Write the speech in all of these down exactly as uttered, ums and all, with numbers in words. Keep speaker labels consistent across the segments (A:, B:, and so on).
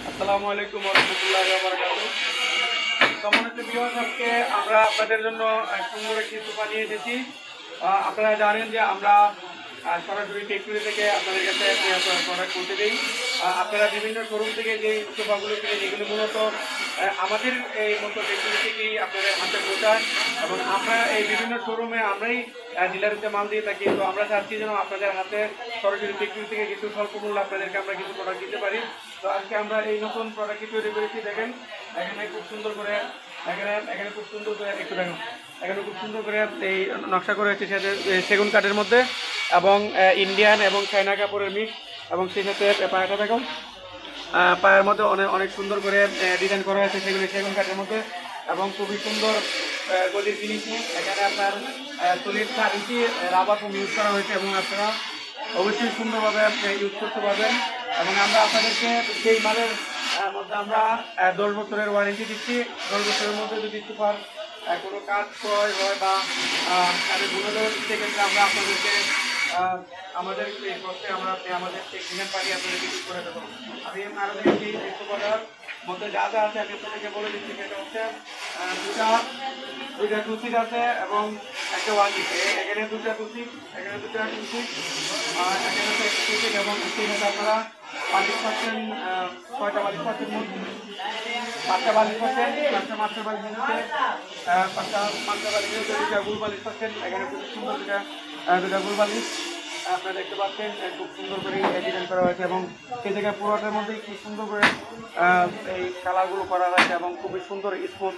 A: আসসালামু আলাইকুম ওয়া রাহমাতুল্লাহি ওয়া বারাকাতুহু। সম্মানিত ভিউয়ার্স, আজকে আমরা আপনাদের জন্য আহ, সুন্দর একটি সোফা নিয়ে এসেছি। আহ, আপনারা জানেন যে আমরা আহ, সরাসরি ফ্যাক্টরি থেকে আপনাদের কাছে প্রোডাক্ট পৌঁছে দিই। আহ, আপনারা বিভিন্ন শোরুম থেকে যে সোফাগুলো কিনে যেগুলো মূলত আহ, আমাদের এই মতো ফ্যাক্টরি থেকেই আপনাদের হাতে পৌঁছায় এবং আমরা এই বিভিন্ন শোরুমে আমরাই ডিলারিতে মাল দিয়ে থাকি। তো আমরা চাচ্ছি যেন আপনাদের হাতে সরাসরি ফ্যাক্টরি থেকে কিছু স্বল্প মূল্যে আপনাদেরকে আমরা কিছু প্রোডাক্ট দিতে পারি। তো আজকে আমরা এই নতুন প্রোডাক্টটি তৈরি করেছি। দেখেন এখানে খুব সুন্দর করে এখানে এখানে খুব সুন্দর করে একটু দেখুন এখানে খুব সুন্দর করে এই নকশা করে হচ্ছে সেটা সেগুন কাঠের মধ্যে এবং ইন্ডিয়ান এবং চায়না কাপড়ের মিক্স এবং সেই সাথে পায়াটা দেখুন পায়ের মধ্যে অনেক অনেক সুন্দর করে ডিজাইন করা হয়েছে সেগুলি সেগুন কাঠের মধ্যে এবং খুবই সুন্দর গদির ফিনিশিং। এখানে আপনার চল্লিশ চার ইঞ্চি রাবার ফোম ইউজ করা হয়েছে এবং আপনারা অবশ্যই সুন্দরভাবে ইউজ করতে পারবেন। এবং আমরা আপনাদেরকে সেই মালের মধ্যে আমরা দশ বছরের ওয়ারেন্টি দিচ্ছি। দশ বছরের মধ্যে যদি সুপার কোনো কাজ ক্রয় হয় বা কাজের গুণগত সেক্ষেত্রে আমরা আপনাদেরকে আমাদের এই করতে আমরা আমাদের টেকনিক্যাল পার্টি আপনাদেরকে ঠিক করে দেবো। আমি আরও দেখছি এই সুপারটার মধ্যে যা যা আছে আমি আপনাদেরকে বলে দিচ্ছি। সেটা হচ্ছে দুটা দুইটা টুসিট আছে এবং একটা ওয়াগি। এখানে দুটা টুসিট এখানে দুটা টুসিট আর এখানে হচ্ছে একটা টুসিট এবং সেখানে আপনারা বালিশ পাচ্ছেন ছয়টা বালিশ পাচ্ছেন পাঁচটা বালিশ পাচ্ছেন পাঁচটা মাস্টার বালিশ হচ্ছে পাঁচটা মাস্টার বালিশ হচ্ছে দুটা গুল বালিশ পাচ্ছেন। এখানে খুব সুন্দর দুটা দুটা গুল বালিশ আপনারা দেখতে পাচ্ছেন খুব সুন্দর করে ডিজাইন করা হয়েছে এবং সেই জায়গায় পুরোটার মধ্যেই খুব সুন্দর করে এই কালারগুলো করা হয়েছে এবং খুবই সুন্দর স্মুথ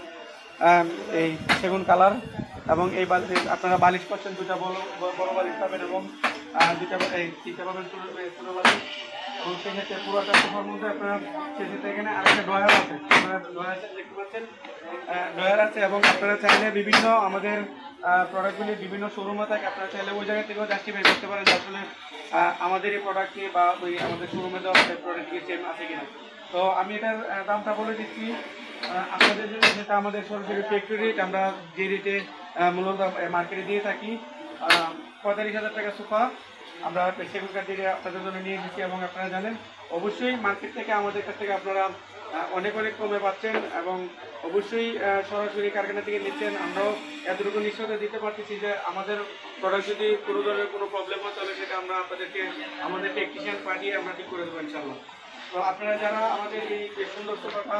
A: এই সেগুন কালার। এবং এই বালিশ আপনারা বালিশ পাচ্ছেন দুটা বড় বড় বালিশ পাবেন এবং দুটা এই তিনটা পাবেন ছোটো বালিশ এবং সেই ক্ষেত্রে পুরোটা সোফার মধ্যে আপনারা সেই ক্ষেত্রে এখানে আরেকটা ডয়ার আছে আপনারা ডয়ার আছে দেখতে পাচ্ছেন ডয়ার আছে এবং আপনারা চাইলে বিভিন্ন আমাদের প্রোডাক্টগুলি বিভিন্ন শোরুমে থাকে আপনারা চাইলে ওই জায়গা থেকেও জাস্টিফাই করতে পারেন আসলে আমাদের এই প্রোডাক্টকে বা ওই আমাদের শোরুমে দেওয়া প্রোডাক্টকে সেম আছে কিনা। তো আমি এটার দামটা বলে দিচ্ছি আপনাদের জন্য, যেটা আমাদের সরাসরি ফ্যাক্টরি রেট আমরা যে রেটে মূলত মার্কেটে দিয়ে থাকি পঁয়তাল্লিশ হাজার টাকা সোফা আমরা সেগুন কাঠ দিয়ে আপনাদের জন্য নিয়ে এসেছি। এবং আপনারা জানেন অবশ্যই মার্কেট থেকে আমাদের কাছ থেকে আপনারা অনেক অনেক কমে পাচ্ছেন এবং অবশ্যই সরাসরি কারখানা থেকে নিচ্ছেন। আমরাও এতটুকু নিশ্চয়তা দিতে পারতেছি যে আমাদের প্রোডাক্ট যদি কোনো ধরনের কোনো প্রবলেম হয় তাহলে সেটা আমরা আপনাদেরকে আমাদের টেকনিশিয়ান পাঠিয়ে আমরা ঠিক করে দেবো ইনশাআল্লাহ। তো আপনারা যারা আমাদের এই সুন্দর সোফাটা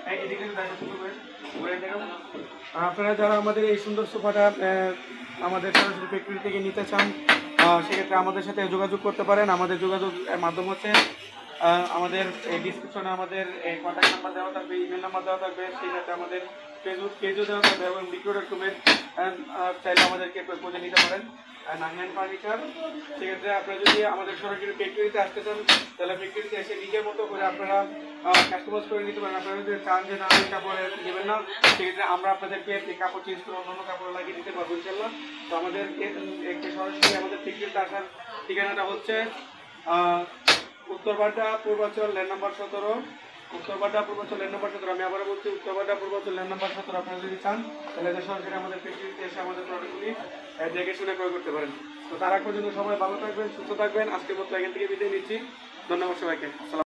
A: আপনারা যারা আমাদের এই সুন্দর সোফাটা আমাদের সরাসরি ফ্যাক্টরি থেকে নিতে চান সেক্ষেত্রে আমাদের সাথে যোগাযোগ করতে পারেন। আমাদের যোগাযোগ মাধ্যম হচ্ছে আমাদের এই ডিসক্রিপশনে আমাদের এই কন্ট্যাক্ট নাম্বার দেওয়া থাকবে, ইমেল নাম্বার দেওয়া থাকবে, সেই সাথে আমাদের ফেসবুক পেজও দেওয়া থাকবে এবং বিক্রয় ডটকমের চাইলে আমাদেরকে খুঁজে নিতে পারেন নাহিয়ান ফার্নিচার। সেক্ষেত্রে আপনারা যদি আমাদের সরাসরি ফ্যাক্টরিতে আসতে চান তাহলে ফ্যাক্টরিতে এসে নিজের মতো করে আপনারা কাস্টমাইজ করে নিতে পারেন। আপনারা যদি চান যে না ওই কাপড় নেবেন না সেক্ষেত্রে আমরা আপনাদেরকে এই কাপড় চেঞ্জ করে অন্য অন্য কাপড় লাগিয়ে দিতে পারবো ইনশাল্লাহ। তো আমাদের একটি সরাসরি আমাদের ফ্যাক্টরিতে আসার ঠিকানাটা হচ্ছে উত্তরবাড্ডা পূর্বাঞ্চল ল্যান্ড নাম্বার সতেরো উত্তরবাড্ডা পূর্বাঞ্চল ল্যান্ড নাম্বার সতেরো আমি আবারও বলছি উত্তরবাড্ডা পূর্বাঞ্চল ল্যান্ড নাম্বার সতেরো আপনারা যদি চান তাহলে সরাসরি আমাদের ফ্যাক্টরিতে এসে আমাদের প্রোডাক্টগুলি দেখে শুনে ক্রয় করতে পারেন। তো তার আগ পর্যন্ত সবাই ভালো থাকবেন, সুস্থ থাকবেন। আজকের মতো এখান থেকে বিদায় নিচ্ছি। ধন্যবাদ সবাইকে।